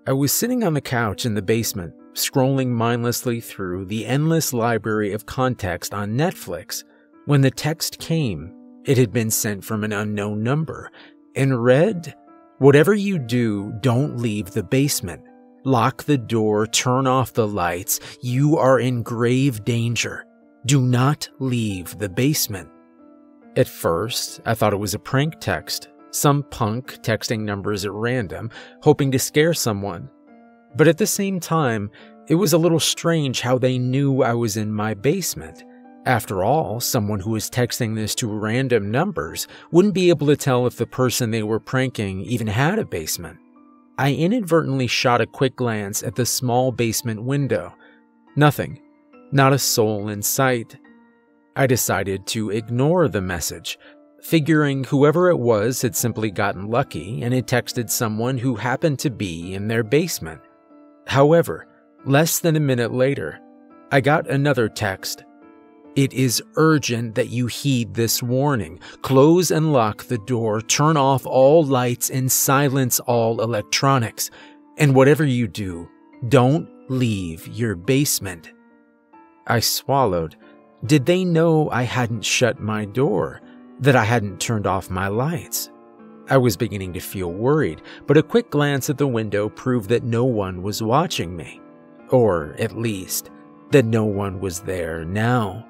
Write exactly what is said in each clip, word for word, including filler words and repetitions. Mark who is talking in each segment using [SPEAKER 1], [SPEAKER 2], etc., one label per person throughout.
[SPEAKER 1] I was sitting on the couch in the basement, scrolling mindlessly through the endless library of context on Netflix, when the text came. It had been sent from an unknown number, and read, "Whatever you do, don't leave the basement. Lock the door, turn off the lights. You are in grave danger. Do not leave the basement." At first, I thought it was a prank text, some punk texting numbers at random, hoping to scare someone. But at the same time, it was a little strange how they knew I was in my basement. After all, someone who was texting this to random numbers wouldn't be able to tell if the person they were pranking even had a basement. I inadvertently shot a quick glance at the small basement window. Nothing. Not a soul in sight. I decided to ignore the message, figuring whoever it was had simply gotten lucky and had texted someone who happened to be in their basement. However, less than a minute later, I got another text. "It is urgent that you heed this warning. Close and lock the door, turn off all lights, and silence all electronics. And whatever you do, don't leave your basement." I swallowed. Did they know I hadn't shut my door? That I hadn't turned off my lights? I was beginning to feel worried, but a quick glance at the window proved that no one was watching me. Or, at least, that no one was there now.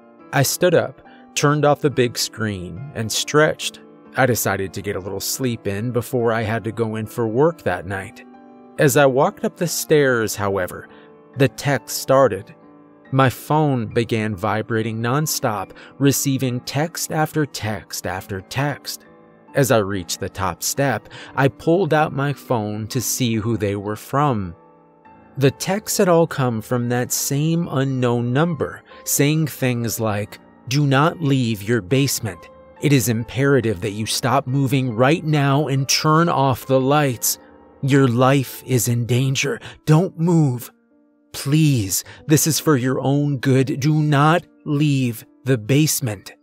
[SPEAKER 1] I stood up, turned off the big screen, and stretched. I decided to get a little sleep in before I had to go in for work that night. As I walked up the stairs, however, the text started. My phone began vibrating nonstop, receiving text after text after text. As I reached the top step, I pulled out my phone to see who they were from. The texts had all come from that same unknown number, saying things like, "Do not leave your basement. It is imperative that you stop moving right now and turn off the lights. Your life is in danger. Don't move. Please, this is for your own good. Do not leave the basement."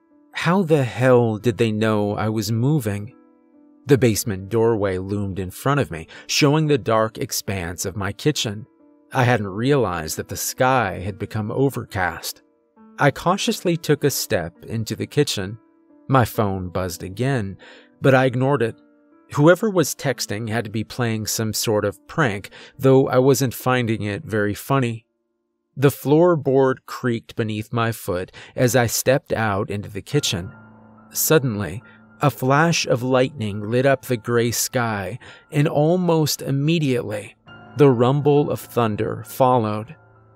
[SPEAKER 1] How the hell did they know I was moving? The basement doorway loomed in front of me, showing the dark expanse of my kitchen. I hadn't realized that the sky had become overcast. I cautiously took a step into the kitchen. My phone buzzed again, but I ignored it. Whoever was texting had to be playing some sort of prank, though I wasn't finding it very funny. The floorboard creaked beneath my foot as I stepped out into the kitchen. Suddenly, a flash of lightning lit up the gray sky, and almost immediately, the rumble of thunder followed.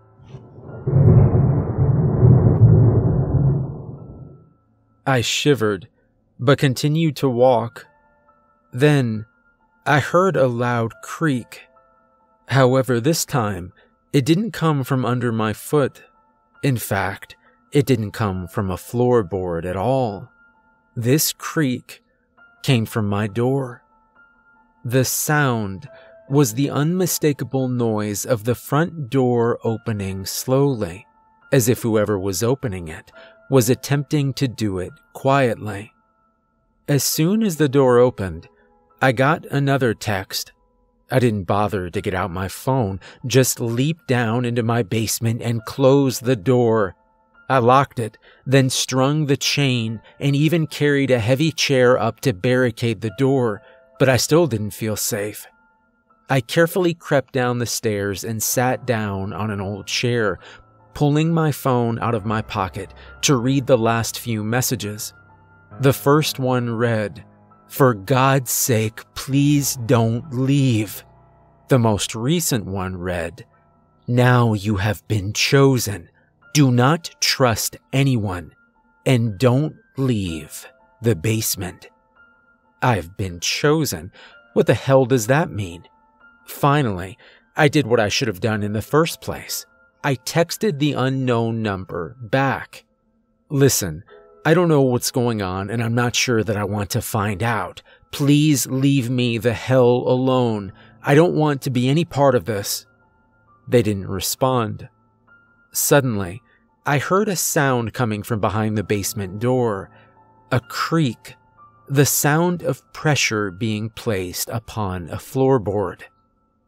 [SPEAKER 1] I shivered, but continued to walk. Then, I heard a loud creak. However, this time, it didn't come from under my foot. In fact, it didn't come from a floorboard at all. This creak came from my door. The sound was the unmistakable noise of the front door opening slowly, as if whoever was opening it was attempting to do it quietly. As soon as the door opened, I got another text. I didn't bother to get out my phone, just leaped down into my basement and closed the door. I locked it, then strung the chain, and even carried a heavy chair up to barricade the door, but I still didn't feel safe. I carefully crept down the stairs and sat down on an old chair, pulling my phone out of my pocket to read the last few messages. The first one read, "For God's sake, please don't leave." The most recent one read, "Now you have been chosen. Do not trust anyone, and don't leave the basement." I've been chosen. What the hell does that mean? Finally, I did what I should have done in the first place. I texted the unknown number back. "Listen, I don't know what's going on, and I'm not sure that I want to find out. Please leave me the hell alone. I don't want to be any part of this." They didn't respond. Suddenly, I heard a sound coming from behind the basement door. A creak. The sound of pressure being placed upon a floorboard.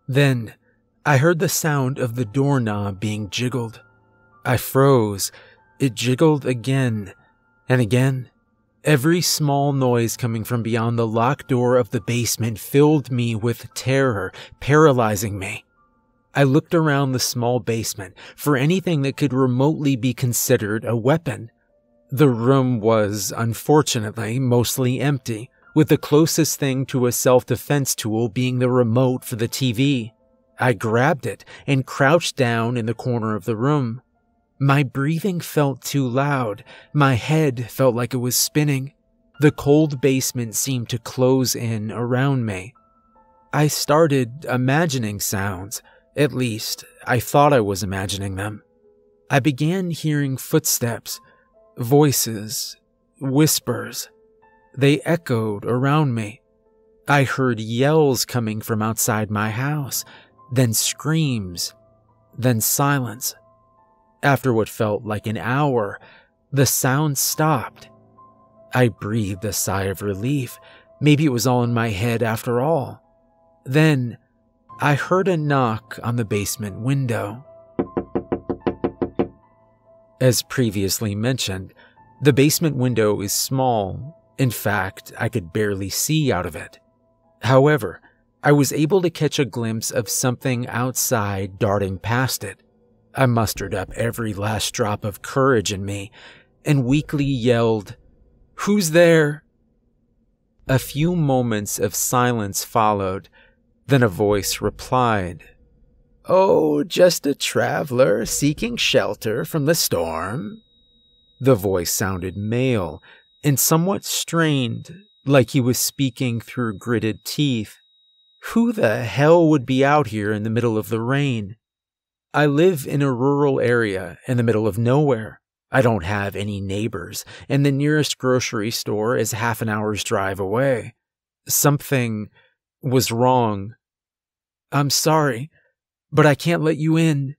[SPEAKER 1] Then, I heard the sound of the doorknob being jiggled. I froze. It jiggled again and again. Every small noise coming from beyond the locked door of the basement filled me with terror, paralyzing me. I looked around the small basement for anything that could remotely be considered a weapon. The room was, unfortunately, mostly empty, with the closest thing to a self-defense tool being the remote for the T V. I grabbed it and crouched down in the corner of the room. My breathing felt too loud. My head felt like it was spinning. The cold basement seemed to close in around me. I started imagining sounds. At least, I thought I was imagining them. I began hearing footsteps, voices, whispers. They echoed around me. I heard yells coming from outside my house, then screams, then silence. After what felt like an hour, the sound stopped. I breathed a sigh of relief. Maybe it was all in my head after all. Then, I heard a knock on the basement window. As previously mentioned, the basement window is small. In fact, I could barely see out of it. However, I was able to catch a glimpse of something outside darting past it. I mustered up every last drop of courage in me and weakly yelled, "Who's there?" A few moments of silence followed, then a voice replied, "Oh, just a traveler seeking shelter from the storm." The voice sounded male and somewhat strained, like he was speaking through gritted teeth. Who the hell would be out here in the middle of the rain? I live in a rural area in the middle of nowhere. I don't have any neighbors, and the nearest grocery store is half an hour's drive away. Something was wrong. "I'm sorry, but I can't let you in."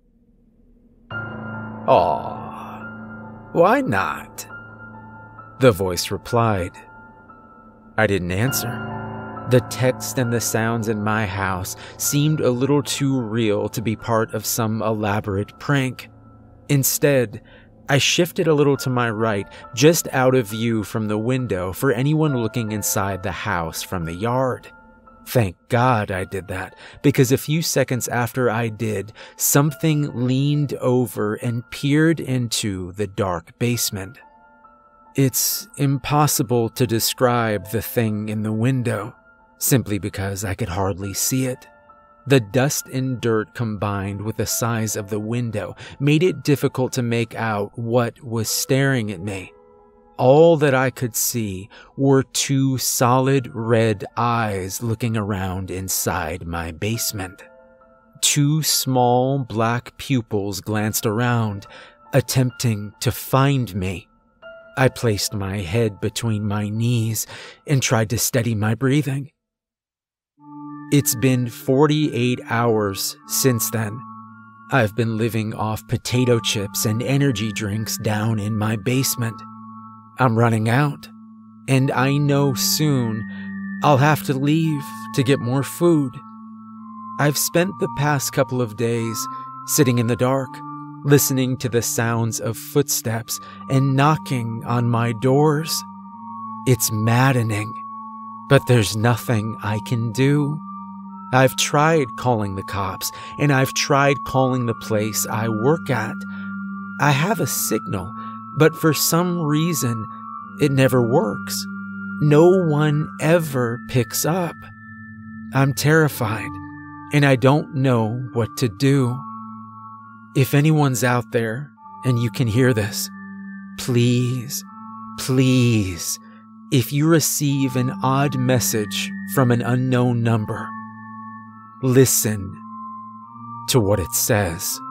[SPEAKER 1] "Aw, why not?" the voice replied. I didn't answer. The text and the sounds in my house seemed a little too real to be part of some elaborate prank. Instead, I shifted a little to my right, just out of view from the window for anyone looking inside the house from the yard. Thank God I did that, because a few seconds after I did, something leaned over and peered into the dark basement. It's impossible to describe the thing in the window, simply because I could hardly see it. The dust and dirt combined with the size of the window made it difficult to make out what was staring at me. All that I could see were two solid red eyes looking around inside my basement. Two small black pupils glanced around, attempting to find me. I placed my head between my knees and tried to steady my breathing. It's been forty-eight hours since then. I've been living off potato chips and energy drinks down in my basement. I'm running out, and I know soon I'll have to leave to get more food. I've spent the past couple of days sitting in the dark, listening to the sounds of footsteps and knocking on my doors. It's maddening, but there's nothing I can do. I've tried calling the cops, and I've tried calling the place I work at. I have a signal, but for some reason, it never works. No one ever picks up. I'm terrified, and I don't know what to do. If anyone's out there, and you can hear this, please, please, if you receive an odd message from an unknown number, listen to what it says.